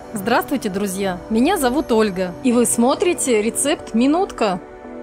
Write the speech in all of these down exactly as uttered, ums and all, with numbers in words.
Здравствуйте, друзья! Меня зовут Ольга, и вы смотрите рецепт «Минутка».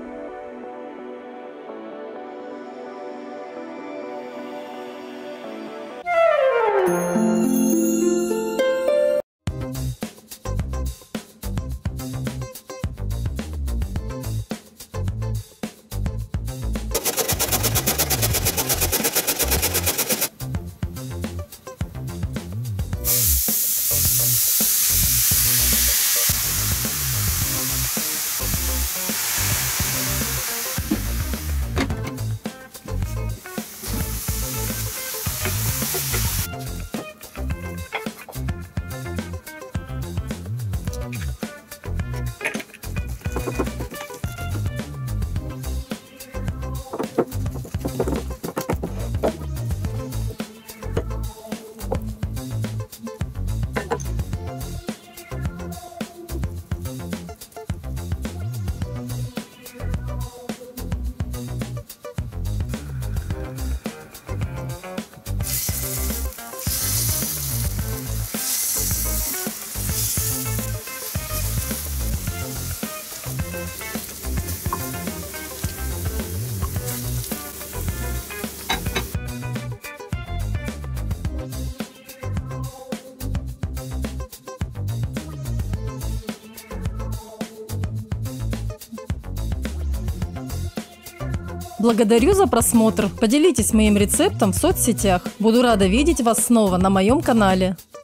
Благодарю за просмотр. Поделитесь моим рецептом в соцсетях. Буду рада видеть вас снова на моем канале.